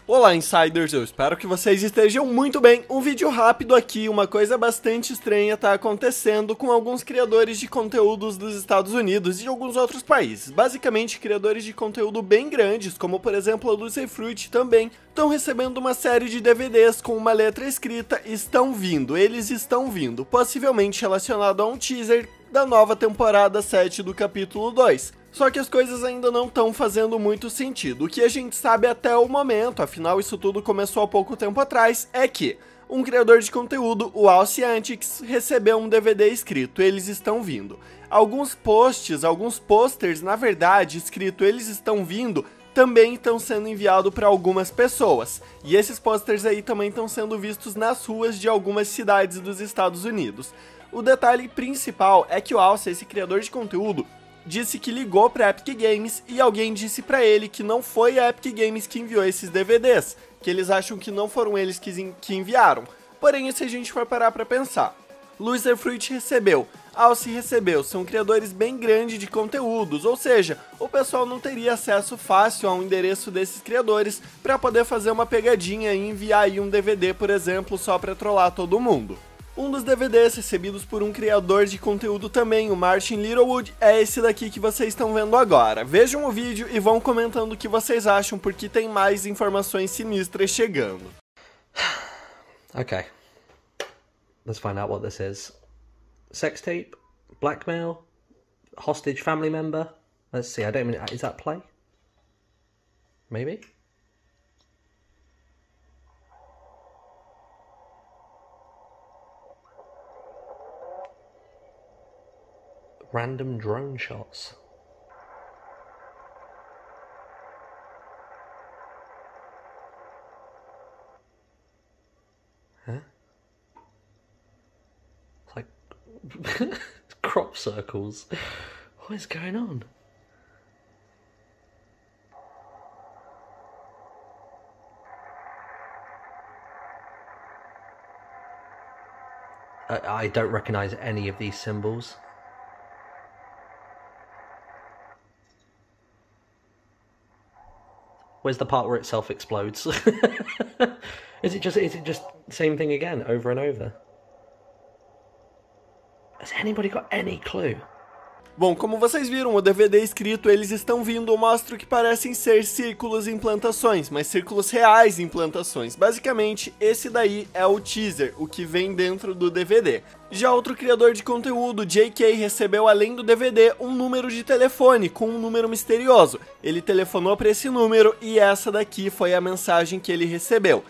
Olá, Insiders, eu espero que vocês estejam muito bem. Um vídeo rápido aqui, uma coisa bastante estranha está acontecendo com alguns criadores de conteúdos dos Estados Unidos e de alguns outros países. Basicamente, criadores de conteúdo bem grandes, como por exemplo a Lucy Fruit também, estão recebendo uma série de DVDs com uma letra escrita eles estão vindo, possivelmente relacionado a um teaser da nova temporada 7 do capítulo 2. Só que as coisas ainda não estão fazendo muito sentido. O que a gente sabe até o momento, afinal isso tudo começou há pouco tempo atrás, é que um criador de conteúdo, o Alcy Antics, recebeu um DVD escrito Eles Estão Vindo. Alguns posters, na verdade, escrito Eles Estão Vindo, também estão sendo enviados para algumas pessoas. E esses posters aí também estão sendo vistos nas ruas de algumas cidades dos Estados Unidos. O detalhe principal é que o Alcy, esse criador de conteúdo, disse que ligou para a Epic Games e alguém disse para ele que não foi a Epic Games que enviou esses DVDs, que eles acham que não foram eles que enviaram. Porém, se a gente for parar para pensar, Lucy Fruit recebeu, Alcy recebeu, são criadores bem grandes de conteúdos, ou seja, o pessoal não teria acesso fácil ao endereço desses criadores para poder fazer uma pegadinha e enviar aí um DVD, por exemplo, só para trollar todo mundo. Um dos DVDs recebidos por um criador de conteúdo também, o Martin Littlewood, é esse daqui que vocês estão vendo agora. Vejam o vídeo e vão comentando o que vocês acham, porque tem mais informações sinistras chegando. Okay, let's find out what this is. Sex tape? Blackmail? Hostage family member? Let's see, I don't mean, is that play? Maybe? Random drone shots. Huh? It's like crop circles. What is going on? I don't recognize any of these symbols. Where's the part where it self-explodes? Is it just the same thing again, over and over? Has anybody got any clue? Bom, como vocês viram, o DVD escrito Eles Estão Vindo mostra o que parecem ser círculos em plantações, mas círculos reais em plantações. Basicamente, esse daí é o teaser, o que vem dentro do DVD. Já outro criador de conteúdo, JK, recebeu além do DVD um número de telefone com um número misterioso. Ele telefonou para esse número e essa daqui foi a mensagem que ele recebeu.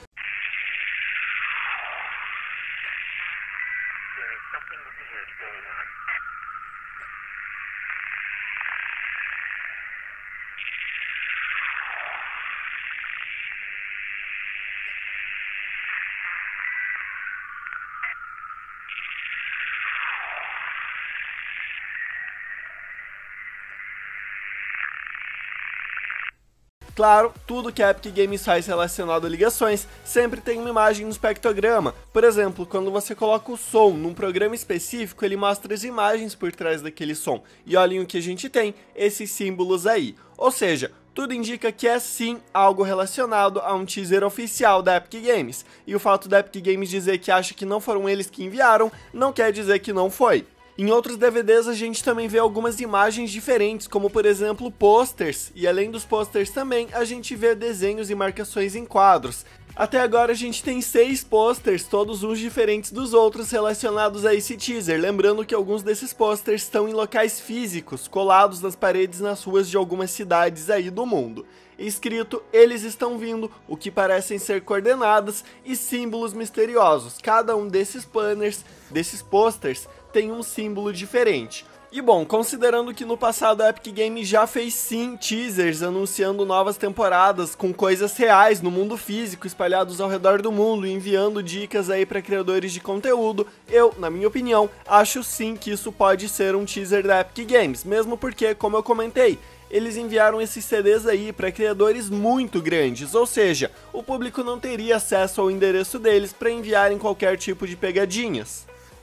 Claro, tudo que a Epic Games faz relacionado a ligações sempre tem uma imagem no espectrograma. Por exemplo, quando você coloca o som num programa específico, ele mostra as imagens por trás daquele som. E olhem o que a gente tem, esses símbolos aí. Ou seja, tudo indica que é sim algo relacionado a um teaser oficial da Epic Games. E o fato da Epic Games dizer que acha que não foram eles que enviaram, não quer dizer que não foi. Em outros DVDs a gente também vê algumas imagens diferentes, como por exemplo posters, e além dos posters também a gente vê desenhos e marcações em quadros. Até agora a gente tem 6 posters, todos uns diferentes dos outros relacionados a esse teaser, lembrando que alguns desses posters estão em locais físicos, colados nas paredes nas ruas de algumas cidades aí do mundo. Escrito, eles estão vindo, o que parecem ser coordenadas e símbolos misteriosos. Cada um desses posters, tem um símbolo diferente. E bom, considerando que no passado a Epic Games já fez sim teasers anunciando novas temporadas com coisas reais no mundo físico espalhados ao redor do mundo, enviando dicas aí para criadores de conteúdo, eu, na minha opinião, acho sim que isso pode ser um teaser da Epic Games, mesmo porque, como eu comentei, eles enviaram esses CDs aí para criadores muito grandes, ou seja, o público não teria acesso ao endereço deles para enviarem qualquer tipo de pegadinhas.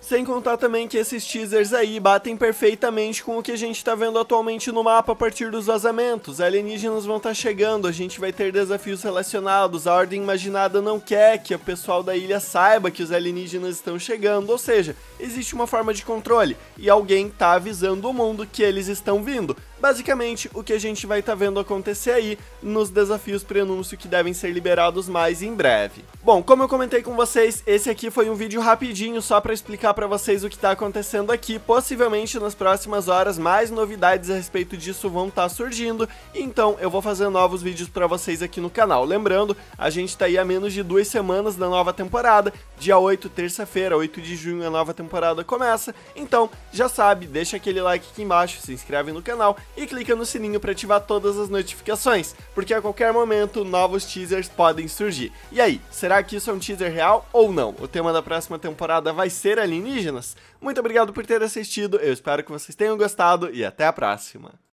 Sem contar também que esses teasers aí batem perfeitamente com o que a gente tá vendo atualmente no mapa a partir dos vazamentos. Alienígenas vão estar chegando, a gente vai ter desafios relacionados, a Ordem Imaginada não quer que o pessoal da ilha saiba que os alienígenas estão chegando, ou seja, existe uma forma de controle e alguém tá avisando o mundo que eles estão vindo. Basicamente, o que a gente vai estar vendo acontecer aí nos desafios prenúncio que devem ser liberados mais em breve. Bom, como eu comentei com vocês, esse aqui foi um vídeo rapidinho só para explicar para vocês o que está acontecendo aqui. Possivelmente nas próximas horas mais novidades a respeito disso vão estar surgindo, então eu vou fazer novos vídeos para vocês aqui no canal. Lembrando, a gente está aí a menos de 2 semanas da nova temporada, dia 8, terça-feira, 8 de junho a nova temporada começa, então já sabe, deixa aquele like aqui embaixo, se inscreve no canal e clica no sininho para ativar todas as notificações, porque a qualquer momento novos teasers podem surgir. E aí, será que isso é um teaser real ou não? O tema da próxima temporada vai ser alienígenas? Muito obrigado por ter assistido, eu espero que vocês tenham gostado e até a próxima!